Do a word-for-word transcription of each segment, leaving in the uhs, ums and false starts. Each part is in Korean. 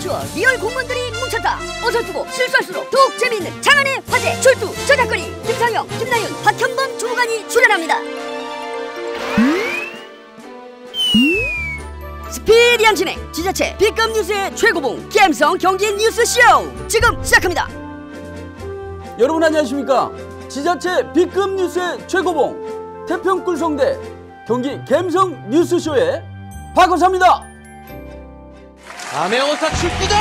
추억 리얼 공무원들이 뭉쳤다. 어설프고 실수할수록 더욱 재미있는 장안의 화제 출두 저작거리 김상영, 김나윤, 박현범 주무관이 출연합니다. 스피디한 진행 지자체 B급 뉴스의 최고봉 감성 경기 뉴스쇼 지금 시작합니다. 여러분 안녕하십니까? 지자체 B급 뉴스의 최고봉 태평꿀성대 경기 감성 뉴스쇼의 박원사입니다. 암행어사 출두다!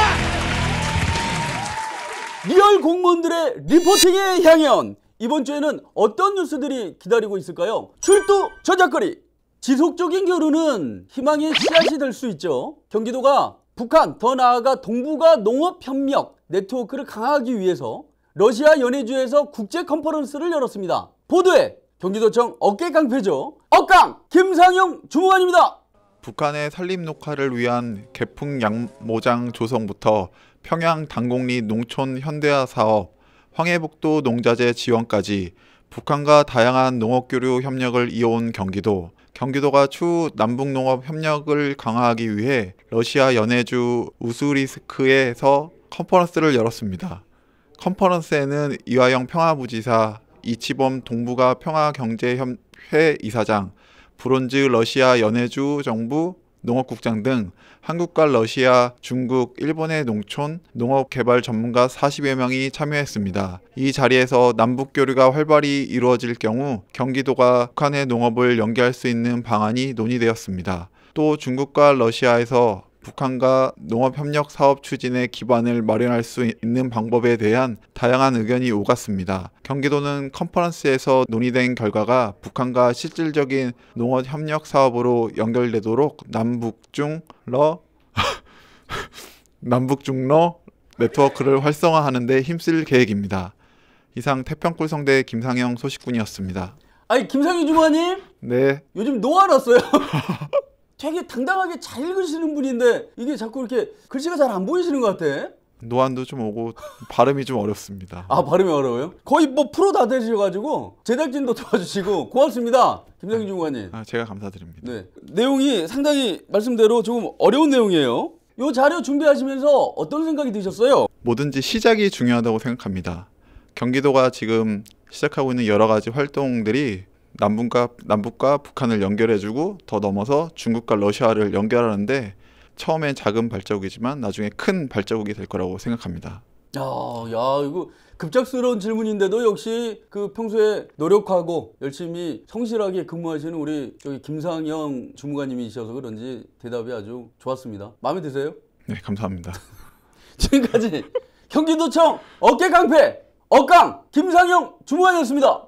리얼 공무원들의 리포팅의 향연. 이번 주에는 어떤 뉴스들이 기다리고 있을까요? 출두 저작거리. 지속적인 교류는 희망의 씨앗이 될 수 있죠. 경기도가 북한, 더 나아가 동북아 농업협력 네트워크를 강화하기 위해서 러시아 연해주에서 국제 컨퍼런스를 열었습니다. 보도에 경기도청 어깨 깡패죠. 어깡 김상영 주무관입니다. 북한의 산림 녹화를 위한 개풍 양모장 조성부터 평양 단곡리 농촌 현대화 사업, 황해북도 농자재 지원까지 북한과 다양한 농업교류 협력을 이어온 경기도. 경기도가 추후 남북농업 협력을 강화하기 위해 러시아 연해주 우스리스크에서 컨퍼런스를 열었습니다. 컨퍼런스에는 이화영 평화부지사, 이치범 동북아 평화경제협회 이사장, 브론즈 러시아 연해주 정부 농업국장 등 한국과 러시아, 중국, 일본의 농촌 농업 개발 전문가 사십여 명이 참여했습니다. 이 자리에서 남북 교류가 활발히 이루어질 경우 경기도가 북한의 농업을 연계할 수 있는 방안이 논의되었습니다. 또 중국과 러시아에서 북한과 농업협력 사업 추진의 기반을 마련할 수 있는 방법에 대한 다양한 의견이 오갔습니다. 경기도는 컨퍼런스에서 논의된 결과가 북한과 실질적인 농업협력 사업으로 연결되도록 남북중러 남북중러 네트워크를 활성화하는 데 힘쓸 계획입니다. 이상 태평꿀성대 김상영 소식군이었습니다. 아니 김상영 주무관님? 네. 요즘 노안왔어요. 되게 당당하게 잘 읽으시는 분인데 이게 자꾸 이렇게 글씨가 잘 안 보이시는 것 같아. 노안도 좀 오고 발음이 좀 어렵습니다. 아 발음이 어려워요? 거의 뭐 프로 다 되셔가지고 제작진도 도와주시고 고맙습니다. 김상영 주무관님. 아, 제가 감사드립니다. 네, 내용이 상당히 말씀대로 조금 어려운 내용이에요. 이 자료 준비하시면서 어떤 생각이 드셨어요? 뭐든지 시작이 중요하다고 생각합니다. 경기도가 지금 시작하고 있는 여러 가지 활동들이 남북과, 남북과 북한을 연결해주고 더 넘어서 중국과 러시아를 연결하는데 처음엔 작은 발자국이지만 나중에 큰 발자국이 될 거라고 생각합니다. 야, 야 이거 급작스러운 질문인데도 역시 그 평소에 노력하고 열심히 성실하게 근무하시는 우리 저기 김상영 주무관님이셔서 그런지 대답이 아주 좋았습니다. 마음에 드세요? 네, 감사합니다. 지금까지 경기도청 어깨 깡패 어깡 김상영 주무관이었습니다.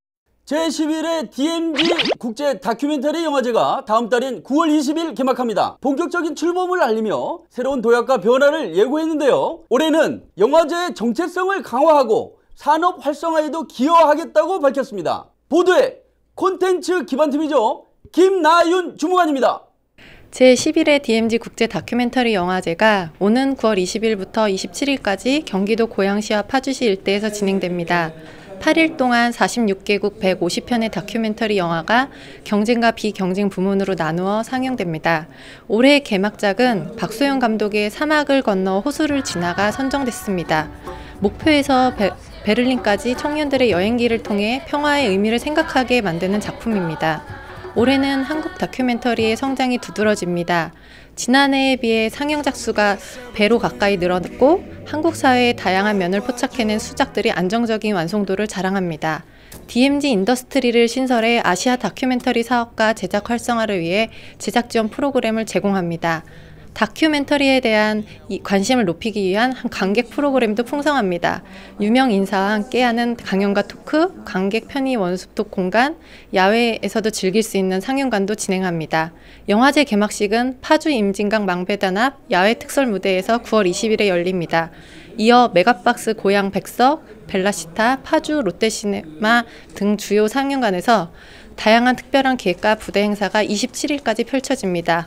제십일 회 디엠지 국제 다큐멘터리 영화제가 다음 달인 구월 이십일 개막합니다. 본격적인 출범을 알리며 새로운 도약과 변화를 예고했는데요. 올해는 영화제의 정체성을 강화하고 산업 활성화에도 기여하겠다고 밝혔습니다. 보도에 콘텐츠 기반팀이죠. 김나윤 주무관입니다. 제십일 회 디엠지 국제 다큐멘터리 영화제가 오는 구월 이십일부터 이십칠일까지 경기도 고양시와 파주시 일대에서 진행됩니다. 팔 일 동안 사십육 개국 백오십 편의 다큐멘터리 영화가 경쟁과 비경쟁 부문으로 나누어 상영됩니다. 올해의 개막작은 박소영 감독의 사막을 건너 호수를 지나가 선정됐습니다. 목표에서 베, 베를린까지 청년들의 여행기를 통해 평화의 의미를 생각하게 만드는 작품입니다. 올해는 한국 다큐멘터리의 성장이 두드러집니다. 지난해에 비해 상영작 수가 배로 가까이 늘었고 한국 사회의 다양한 면을 포착해낸 수작들이 안정적인 완성도를 자랑합니다. 디엠지 인더스트리를 신설해 아시아 다큐멘터리 사업과 제작 활성화를 위해 제작 지원 프로그램을 제공합니다. 다큐멘터리에 대한 관심을 높이기 위한 관객 프로그램도 풍성합니다. 유명 인사와 함께하는 강연과 토크, 관객 편의 원숙독 공간, 야외에서도 즐길 수 있는 상영관도 진행합니다. 영화제 개막식은 파주 임진강 망배단합 야외 특설 무대에서 구월 이십일에 열립니다. 이어 메가박스 고양 백석, 벨라시타, 파주 롯데시네마 등 주요 상영관에서 다양한 특별한 기획과 부대 행사가 이십칠일까지 펼쳐집니다.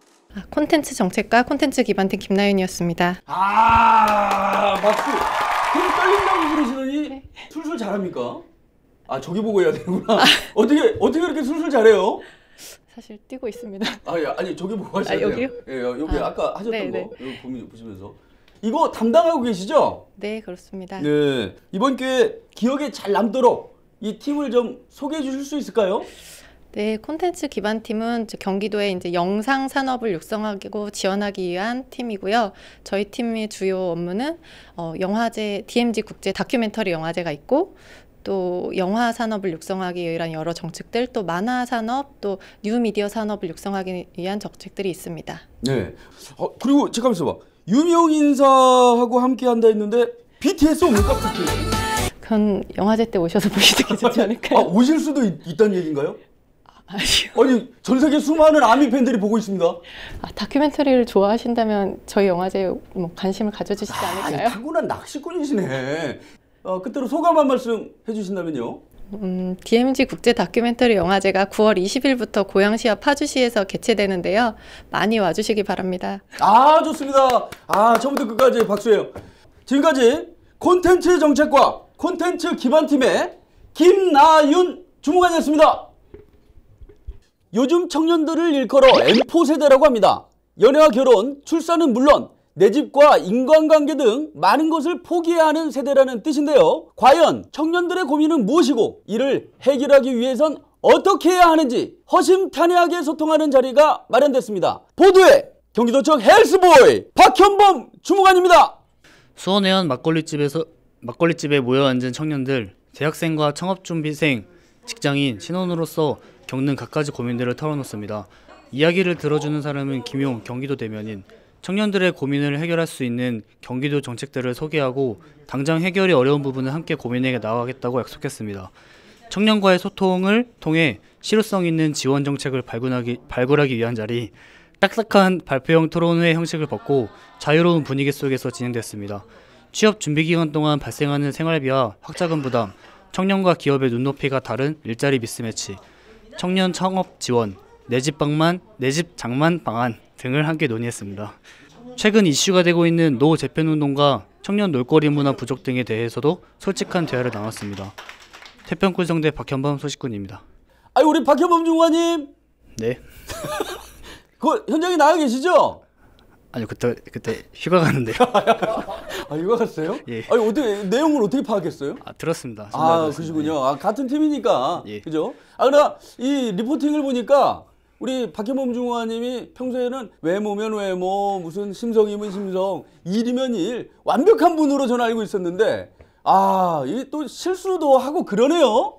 콘텐츠 정책과 콘텐츠 기반팀 김나윤이었습니다. 아 박수. 그럼 떨린다고 그러시더니 네. 술술 잘합니까? 아 저기 보고 해야 되는구나. 어떻게 어떻게 그렇게 술술 잘해요? 사실 뛰고 있습니다. 아, 예, 아니 저기 보고 하셔야 아, 돼요. 여기요? 예, 여기 아, 아까 하셨던 네, 거 네. 여기 보면 보시면서 이거 담당하고 계시죠? 네, 그렇습니다. 네. 이번 기회에 기억에 잘 남도록 이 팀을 좀 소개해 주실 수 있을까요? 네, 콘텐츠 기반 팀은 이제 경기도의 이제 영상 산업을 육성하고 지원하기 위한 팀이고요. 저희 팀의 주요 업무는 어, 영화제, 디엠지 국제 다큐멘터리 영화제가 있고, 또 영화 산업을 육성하기 위한 여러 정책들, 또 만화 산업, 또 뉴미디어 산업을 육성하기 위한 정책들이 있습니다. 네. 어, 그리고 잠깐만 있어봐. 유명 인사하고 함께 한다 했는데 비티에스 옵니까? 비티에스? 그건 영화제 때 오셔서 보시는 게 좋지 않을까요? 아, 오실 수도 있, 있다는 얘기인가요? 아니요. 아니, 전 세계 수많은 아미 팬들이 보고 있습니다. 아, 다큐멘터리를 좋아하신다면 저희 영화제에 뭐 관심을 가져주시지 않을까요? 아, 타고난 낚시꾼이시네. 어, 그때로 소감 한 말씀 해주신다면요. 음, 디엠지 국제 다큐멘터리 영화제가 구월 이십일부터 고양시와 파주시에서 개최되는데요. 많이 와주시기 바랍니다. 아, 좋습니다. 아, 처음부터 끝까지 박수예요. 지금까지 콘텐츠 정책과 콘텐츠 기반팀의 김나윤 주무관이었습니다. 요즘 청년들을 일컬어 엠포 세대라고 합니다. 연애와 결혼, 출산은 물론 내 집과 인간관계 등 많은 것을 포기해야 하는 세대라는 뜻인데요. 과연 청년들의 고민은 무엇이고 이를 해결하기 위해선 어떻게 해야 하는지 허심탄회하게 소통하는 자리가 마련됐습니다. 보도에 경기도청 헬스보이 박현범 주무관입니다. 수원해안 막걸리집에서 막걸리집에 모여 앉은 청년들, 대학생과 창업준비생, 직장인, 신혼으로서 겪는 갖가지 고민들을 털어놓습니다. 이야기를 들어주는 사람은 김용 경기도 대변인. 청년들의 고민을 해결할 수 있는 경기도 정책들을 소개하고 당장 해결이 어려운 부분을 함께 고민해 나가겠다고 약속했습니다. 청년과의 소통을 통해 실효성 있는 지원 정책을 발굴하기, 발굴하기 위한 자리, 딱딱한 발표형 토론회 형식을 벗고 자유로운 분위기 속에서 진행됐습니다. 취업 준비 기간 동안 발생하는 생활비와 학자금 부담, 청년과 기업의 눈높이가 다른 일자리 미스매치, 청년 창업 지원, 내집 방만, 내집 장만 방안 등을 함께 논의했습니다. 최근 이슈가 되고 있는 노 재편운동과 청년 놀거리 문화 부족 등에 대해서도 솔직한 대화를 나눴습니다. 태평군성대 박현범 소식군입니다. 아유, 우리 박현범 주무관님. 네. 그 현장에 나가 계시죠? 아니요, 그때 그때 휴가 가는데요. 아, 휴가 갔어요? 예. 아니, 어떻게 내용을 어떻게 파악했어요? 아, 들었습니다. 아, 그러시군요. 아, 같은 팀이니까. 예. 그죠? 아, 그러나 이 리포팅을 보니까 우리 박현범 중화님이 평소에는 외모면 외모, 무슨 심성이면 심성, 일이면 일, 완벽한 분으로 저는 알고 있었는데, 아, 이 또 실수도 하고 그러네요.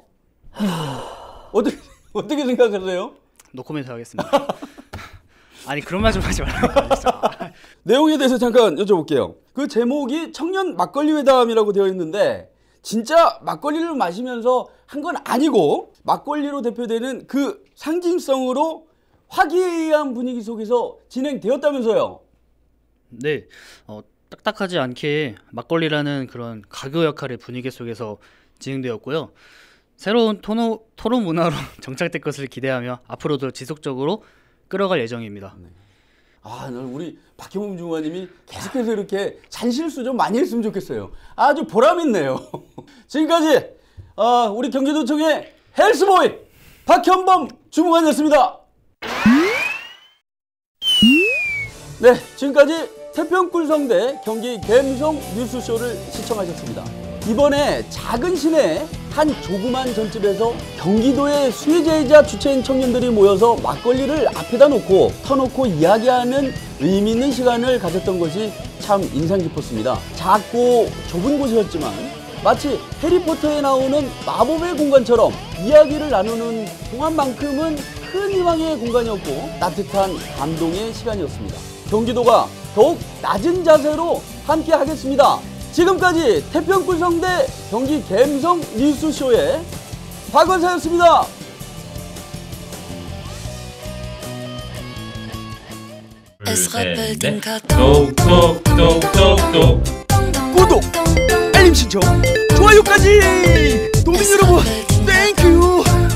어떻게 어떻게 생각하세요? 노코멘트 하겠습니다. 아니, 그런 말 좀 하지 말라고. 내용에 대해서 잠깐 여쭤볼게요. 그 제목이 청년 막걸리 회담이라고 되어 있는데 진짜 막걸리를 마시면서 한 건 아니고 막걸리로 대표되는 그 상징성으로 화기애애한 분위기 속에서 진행되었다면서요. 네, 어, 딱딱하지 않게 막걸리라는 그런 가교 역할의 분위기 속에서 진행되었고요. 새로운 토노, 토론 문화로 정착될 것을 기대하며 앞으로도 지속적으로 끌어갈 예정입니다. 네. 아, 우리 박현범 중화님이 계속해서 이렇게 잔실수 좀 많이 했으면 좋겠어요. 아주 보람있네요. 지금까지 어, 우리 경기도청의 헬스보이 박현범 주무관이었습니다. 네, 지금까지 태평군성대 경기 갬성 뉴스쇼를 시청하셨습니다. 이번에 작은 시내 한 조그만 전집에서 경기도의 수혜자이자 주체인 청년들이 모여서 막걸리를 앞에다 놓고 터놓고 이야기하는 의미 있는 시간을 가졌던 것이 참 인상 깊었습니다. 작고 좁은 곳이었지만 마치 해리포터에 나오는 마법의 공간처럼 이야기를 나누는 동안만큼은 큰 희망의 공간이었고 따뜻한 감동의 시간이었습니다. 경기도가 더욱 낮은 자세로 함께 하겠습니다. 지금까지 태평군성대 경기 갬성 뉴스쇼의 박원사였습니다. 둘, 셋, 넷. 똑똑똑똑똑 구독, 알림 신청, 좋아요까지! 도민 여러분, 땡큐!